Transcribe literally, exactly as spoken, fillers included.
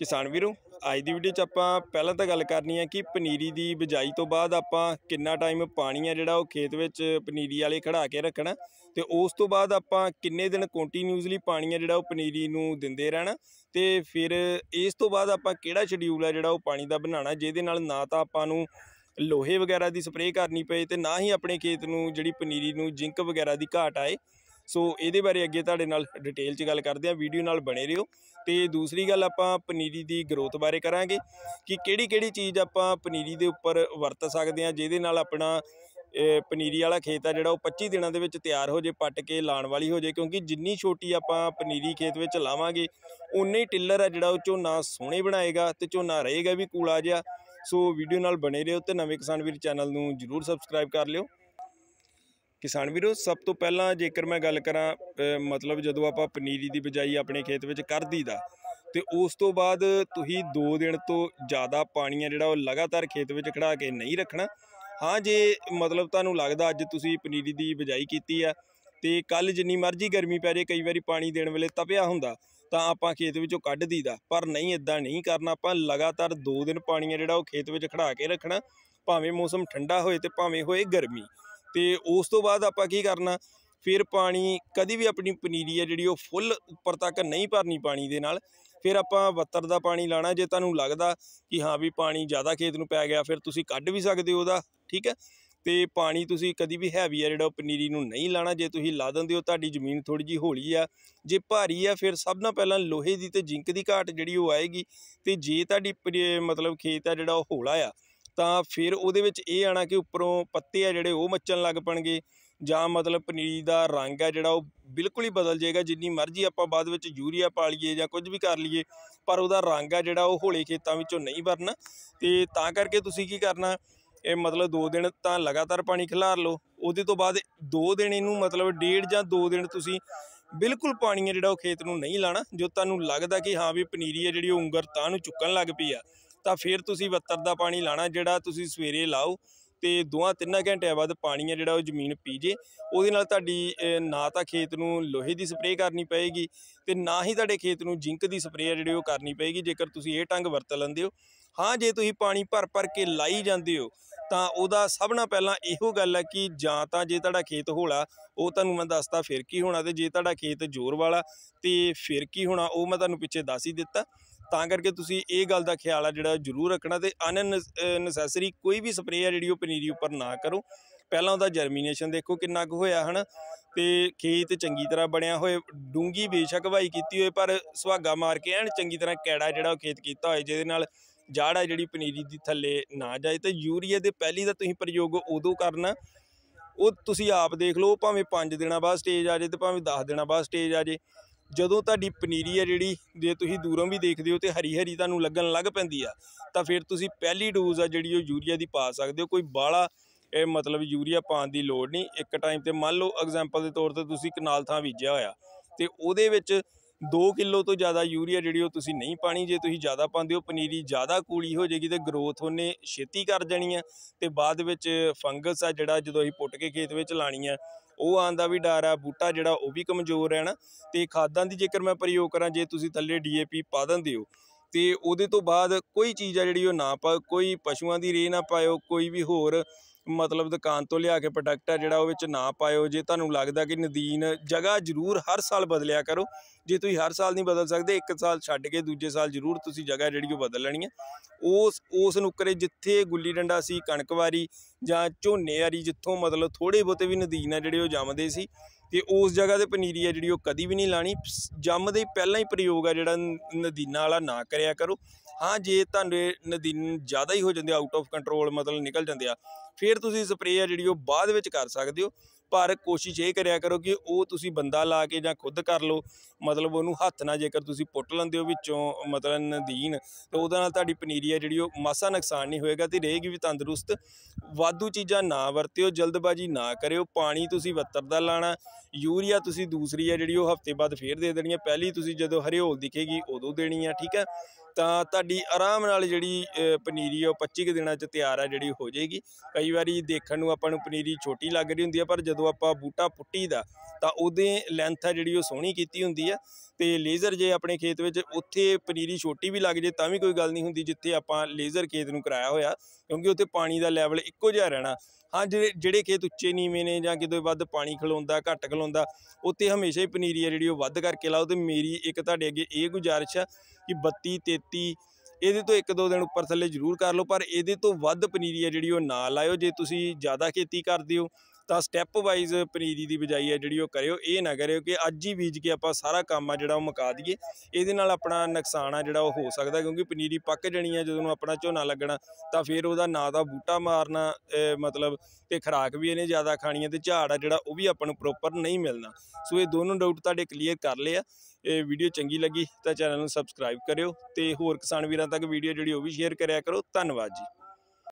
किसान वीरों अज की वीडियो च आपां पहलां तां गल करनी है कि पनीरी की बिजाई तो बाद आपां किन्ना टाइम पानी है जिहड़ा खेत विच पनीरी वाले खड़ा के रखना ते उस तो बाद आपां किन्ने दिन कंटीन्यूसली पानी है जिहड़ा पनीरी नूं दिंदे रहना ते फिर इस तो बाद आपां किहड़ा शेड्यूल है जिहड़ा पानी का बनाना जिहदे नाल ना तां आपां नूं लोहे वगैरह की स्प्रे करनी पे ते ना ही अपने खेत नूं जिहड़ी पनीरी नूं जिंक वगैरह की घाट आए। सो ये बारे अगे तुहाडे नाल डिटेल च गल करते हैं, वीडियो नाल बने रहियो। तो दूसरी गल आपां पनीरी की ग्रोथ बारे करांगे कि किहड़ी किहड़ी चीज़ आपां पनीरी दे उपर वरत सकते हैं जिहदे नाल अपना पनीरी वाला खेत है जिहड़ा पच्ची दिनों के तैयार हो जाए, पट के लाण वाली हो जाए। क्योंकि जिन्नी छोटी आपां पनीरी खेत में लावांगे उन्ना ही टिलर है जिहड़ा झोना सोहणे बनाएगा तो झोना रहेगा भी कूला जिहा। सो वीडियो नाल बने रहियो ते नवें किसान वीर चैनल नूं जरूर सबसक्राइब कर लियो। किसान वीरों सब तो पहला जेकर मैं गल करा मतलब जदों आपां पनीरी की बिजाई अपने खेत में कर दीदा तो उस तो बाद तुसीं दो दिन तो ज़्यादा पानी है जिहड़ा लगातार खेत में खड़ा के नहीं रखना। हाँ जे मतलब तुहानूं लगदा अज तुसीं पनीरी की बिजाई कीती है तो कल जिन्नी मर्जी गर्मी पै जाए कई बारी पानी देने वेले तपिया हुंदा तां आपां खेत विचों कढ दीदा, पर नहीं इदां नहीं करना। आपां लगातार दो दिन पानी है जिहड़ा खेत में खड़ा के रखना, भावें मौसम ठंडा होए ते भावें होए गर्मी। तो उस तो बाद आपां की करना फिर पानी कभी भी अपनी पनीरी है जिहड़ी फुल उपर तक नहीं भरनी पानी दे नाल। फिर आपां बत्तर दा पानी लाना जे तुहानूं लगदा कि हाँ भी पानी ज़्यादा खेत नूं पै गया फिर तुसीं कढ भी सकदे हो उहदा, ठीक है। तो पानी तुसीं कभी भी हैवी है जिहड़ा पनीरी नूं नहीं लाना। जे तुसीं ला दिंदे हो तुहाडी जमीन थोड़ी जी हौली आ, जे भारी है फिर सब नाल पहलां लोहे की ते जिंक की घाट जिहड़ी वो आएगी। तो जे तुहाडी मतलब खेत है जिहड़ा हौला आ तां फिर उहदे विच इह आना कि उपरों पत्ते आ जिहड़े वो मच्चण लग पणगे जां मतलब पनीरी का रंग है जिहड़ा बिल्कुल ही बदल जाएगा। जिन्नी मर्जी आपां बाद विच यूरिया पा लीए जां कुछ भी कर लीए पर उहदा रंग है जिहड़ा हौले खेतां विचों नहीं भरना। ते तां करके तुसीं की करना ये मतलब दो दिन तां लगातार पानी खिलार लो, उहदे तो बाद दो दिन इहनूं मतलब डेढ़ जां दो दिन तुसीं बिल्कुल पानी है जिहड़ा खेत नूं नहीं लाना। जो तुहानूं लगदा कि हाँ भी पनीरी है जिहड़ी उंगर तां नूं चुक्कण लग पई आ तां फिर तुसीं बत्तर दा पानी लाना जिहड़ा तुसीं सवेरे लाओ तो दोवां तिन्नां घंटिਆਂ बाद पानी है जिहड़ा जमीन पी जे। उहदे नाल तुहाडी ना तां खेत नूं लोहे की स्प्रे करनी पेगी ते ना ही तुहाडे खेत नूं जिंक की स्प्रे है जिहड़ी करनी पेगी जेकर तुसीं इह ढंग वरत लैंदे हो। हाँ जे तुसीं पानी भर भर के लाई जांदे हो तां उहदा सब नाल पहलां इहो गल है कि जां तां जे तुहाडा खेत हौला वो तुहानूं मैं दसदा फिर की होना, ते जे तुहाडा खेत जोर वाला तो फिर की होना वो मैं तुहानूं पिछे दस ही दित्ता। तां करके तुसीं इह गल दा ख्याल है जिहड़ा जरूर रखना ते अननैसैसरी कोई भी स्प्रे है जिहड़ी पनीरी उपर ना करो। पहलां उहदा जर्मीनेशन देखो किन्ना कुछ होया है ना, तो खेत चंगी तरह बनिया होए, डूंगी बेशक वाई कीती होए पर सुहागा मार के एन चंगी तरह कैड़ा जिहड़ा खेत कीता होए जिहदे नाल जड़ है जिहड़ी पनीरी दी थल्ले ना जाए। तो यूरिया दे पहली दा तुसीं प्रयोग उदों करना वो तुसीं आप देख लो भावें पाँच दिनों बाद स्टेज आ जाए तो भावें दस दिनों बाद स्टेज आ जाए। जदों तुहाडी पनीरी है जिहड़ी जे तुसीं दूरों भी देखदे हो तो हरी हरी तुहानूं लगन लग पैंदी आ तां फिर तुसीं पहली डोज आ जिहड़ी वो यूरिया दी पा सकदे हो। कोई बाहला ਇਹ मतलब यूरिया पाउण ਦੀ ਲੋੜ नहीं। एक टाइम ਤੇ ਮੰਨ ਲਓ एग्जाम्पल ਦੇ तौर ਤੇ ਤੁਸੀਂ ਕਨਾਲ ਥਾਂ ਬੀਜਿਆ ਹੋਇਆ ਤੇ ਉਹਦੇ ਵਿੱਚ दो किलो तो ज़्यादा यूरिया जिहड़ी तुसीं नहीं पानी। जे तुसीं ज़्यादा पाते हो पनीरी ज़्यादा कूली हो जाएगी तो ग्रोथ उन्हें छेती कर जानी है तो बाद विच फंगस आ जिहड़ा जदों असीं पुट के खेत विच लानी है वो आउण दा भी डर है, बूटा जिहड़ा वो भी कमज़ोर है ना। तो खादां दी जेकर मैं प्रयोग करां जे तुसीं थल्ले डी ए पी पा दिंदे हो तो उहदे तो बाद कोई चीज़ है जिहड़ी ना पाओ, कोई पशुआं दी रेह ना पाओ, कोई भी होर मतलब दुकान तो लिया के प्रोडक्ट है जिहड़ा वो ना पाओ। जे तुहानूं लगदा कि नदीन जगह जरूर हर साल बदलिया करो, जे तुसीं हर साल नहीं बदल सकते एक साल छड्ड के दूजे साल जरूर तुसीं जगह जिहड़ी बदल लैनी है। उस उस नुकरे जिथे गुल्ली डंडा सी कणक वारी जां झोने वारी जिथों मतलब थोड़े बहुते भी नदीन है जिहड़े जमदे सी ते उस जगह ते पनीरी है जिहड़ी कभी भी नहीं लानी। जमदे ही पहलां ही प्रयोग है जिहड़ा नदीना वाला ना करिया करो। हाँ जे तुहाडे नदीन ज़्यादा ही हो जाते आउट ऑफ कंट्रोल मतलब निकल जाते आ फिर तुसीं स्प्रे है जिहड़ी बाद विच कर सकदे हो। पर कोशिश ये करिया करो कि वो तुसीं बंदा ला के जां खुद कर लो, मतलब उहनूं हत्थ नाल जेकर तुसीं पुट लैंदे हो विचों मतलब नदीन तो उहदे नाल तुहाडी पनीरी है जिहड़ी मासा नुकसान नहीं होएगा ते रहेगी भी तंदरुस्त। वाधू चीज़ां ना वरतिओ, जल्दबाजी ना करिओ। पानी तुसीं बत्तर दा लाना, यूरिया तुसीं दूसरी है जिहड़ी हफ्ते बाद फिर दे देनी है, पहली तुसीं जदों हरिओल दिखेगी उदों देनी है, ठीक है। तां तुहाडी आराम नाल जिहड़ी पनीरी है पच्ची कुछ दिनां च तैयार है जिहड़ी हो जाएगी। कई वारी देखण नूं आपां नूं पनीरी छोटी लग रही हुंदी है पर जदों आपां बूटा पुट्टी दा तां उहदी लैंथ है जिहड़ी सोहणी कीती हुंदी है ਤੇ ਲੇਜ਼ਰ ਜੇ ਆਪਣੇ ਖੇਤ ਵਿੱਚ ਉੱਥੇ ਪਨੀਰੀ ਛੋਟੀ ਵੀ ਲੱਗ ਜੇ ਤਾਂ ਵੀ ਕੋਈ ਗੱਲ ਨਹੀਂ ਹੁੰਦੀ ਜਿੱਥੇ ਆਪਾਂ ਲੇਜ਼ਰ ਖੇਤ ਨੂੰ ਕਰਾਇਆ ਹੋਇਆ, ਕਿਉਂਕਿ ਉੱਥੇ ਪਾਣੀ ਦਾ ਲੈਵਲ ਇੱਕੋ ਜਿਹਾ ਰਹਿਣਾ। ਹਾਂ, ਜਿਹੜੇ ਜਿਹੜੇ ਖੇਤ ਉੱਚੇ ਨੀਵੇਂ ਨੇ ਜਾਂ ਕਿਤੇ ਵੱਧ ਪਾਣੀ ਖਲੋਂਦਾ ਘੱਟ ਖਲੋਂਦਾ, ਉੱਥੇ ਹਮੇਸ਼ਾ ਹੀ ਪਨੀਰੀ ਆ ਜਿਹੜੀ ਉਹ ਵੱਧ ਕਰਕੇ ਲਾਓ। ਅਤੇ ਮੇਰੀ ਇੱਕ ਤੁਹਾਡੇ ਅੱਗੇ ਇਹ ਗੁਜ਼ਾਰਿਸ਼ ਆ ਕਿ ਬੱਤੀ ਤੇਤੀ ਇਹਦੇ ਤੋਂ ਇੱਕ ਦੋ ਦਿਨ ਉੱਪਰ ਥੱਲੇ ਜ਼ਰੂਰ ਕਰ ਲਓ, ਪਰ ਇਹਦੇ ਤੋਂ ਵੱਧ ਪਨੀਰੀ ਆ ਜਿਹੜੀ ਉਹ ਨਾ ਲਾਇਓ। ਜੇ ਤੁਸੀਂ ਜ਼ਿਆਦਾ ਖੇਤੀ ਕਰਦੇ ਹੋ ਤਾਂ ਸਟੈਪ ਵਾਈਜ਼ ਪਨੀਰੀ ਦੀ ਬਿਜਾਈ ਹੈ ਜਿਹੜੀ ਉਹ ਕਰਿਓ। ਇਹ ਨਾ ਕਰਿਓ ਕਿ ਅੱਜ ਹੀ ਬੀਜ ਕੇ ਆਪਾਂ ਸਾਰਾ ਕੰਮ ਆ ਜਿਹੜਾ ਉਹ ਮੁਕਾ ਦਈਏ, ਇਹਦੇ ਨਾਲ ਆਪਣਾ ਨੁਕਸਾਨ ਆ ਜਿਹੜਾ ਉਹ ਹੋ ਸਕਦਾ, ਕਿਉਂਕਿ ਪਨੀਰੀ ਪੱਕ ਜਾਣੀ ਆ ਜਦੋਂ ਆਪਣਾ ਝੋਨਾ ਲੱਗਣਾ, ਤਾਂ ਫਿਰ ਉਹਦਾ ਨਾ ਤਾਂ ਬੂਟਾ ਮਾਰਨਾ ਮਤਲਬ ਅਤੇ ਖੁਰਾਕ ਵੀ ਇਹਨੇ ਜ਼ਿਆਦਾ ਖਾਣੀ ਹੈ, ਅਤੇ ਝਾੜ ਆ ਜਿਹੜਾ ਉਹ ਵੀ ਆਪਾਂ ਨੂੰ ਪ੍ਰੋਪਰ ਨਹੀਂ ਮਿਲਣਾ। ਸੋ ਇਹ ਦੋਨੋਂ ਡਾਊਟ ਤੁਹਾਡੇ ਕਲੀਅਰ ਕਰ ਲਏ ਆ। ਇਹ ਵੀਡੀਓ ਚੰਗੀ ਲੱਗੀ ਤਾਂ ਚੈਨਲ ਨੂੰ ਸਬਸਕ੍ਰਾਈਬ ਕਰਿਓ, ਅਤੇ ਹੋਰ ਕਿਸਾਨ ਵੀਰਾਂ ਤੱਕ ਵੀਡੀਓ ਜਿਹੜੀ ਉਹ ਵੀ ਸ਼ੇਅਰ ਕਰਿਆ ਕਰੋ। ਧੰਨਵਾਦ ਜੀ।